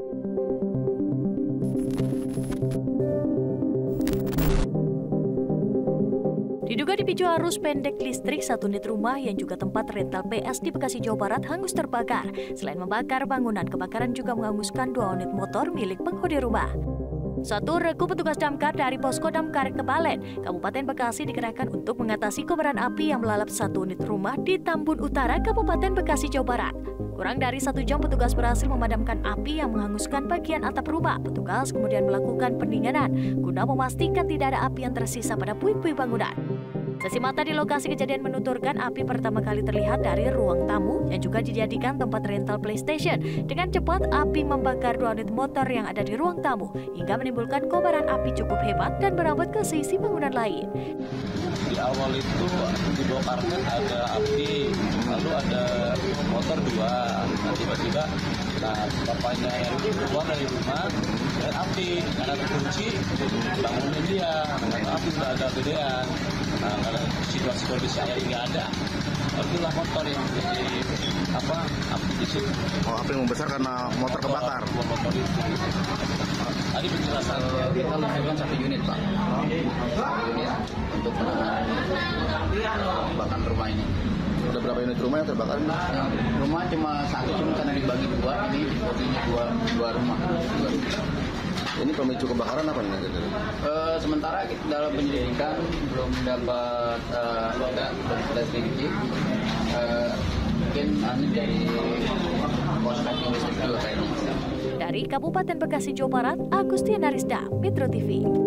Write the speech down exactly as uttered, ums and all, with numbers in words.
Diduga dipicu arus pendek listrik, satu unit rumah yang juga tempat rental P S di Bekasi, Jawa Barat hangus terbakar. Selain membakar bangunan, kebakaran juga menghanguskan dua unit motor milik penghuni rumah. Satu regu petugas damkar dari Posko Damkar Kebalen, Kabupaten Bekasi dikerahkan untuk mengatasi kobaran api yang melalap satu unit rumah di Tambun Utara, Kabupaten Bekasi, Jawa Barat. Kurang dari satu jam petugas berhasil memadamkan api yang menghanguskan bagian atap rumah. Petugas kemudian melakukan pendinginan guna memastikan tidak ada api yang tersisa pada puing-puing bangunan. Saksi mata di lokasi kejadian menuturkan api pertama kali terlihat dari ruang tamu yang juga dijadikan tempat rental PlayStation. Dengan cepat api membakar dua unit motor yang ada di ruang tamu hingga menimbulkan kobaran api cukup hebat dan merambat ke sisi bangunan lain. Di awal itu di bawah karpet ada api, lalu ada motor dua. Nah tiba-tiba, nah bapaknya yang keluar dari rumah dan api karena terkunci bangunin dia, dengan api sudah ada gedean. Nah kalau situasi kondisi air nggak ada, itulah motor yang jadi apa api di situ. Oh, api membesar karena motor kebakar. Motor itu. Tadi penjelasan kita lakukan satu unit Pak, satu unit untuk kebakaran rumah ini. Ada berapa unit rumah yang terbakar? Nah, rumah cuma satu, cuma karena dibagi dua, ini bagi dua, dua rumah. Dua rumah. Ini pemicu kebakaran apa nih? Uh, sementara kita dalam penyelidikan belum dapat uh, belum kita selidiki. Uh, mungkin anu dari korsleting listrik juga kayaknya. Dari Kabupaten Bekasi, Jawa Barat, Agustiana Rizda, Metro T V.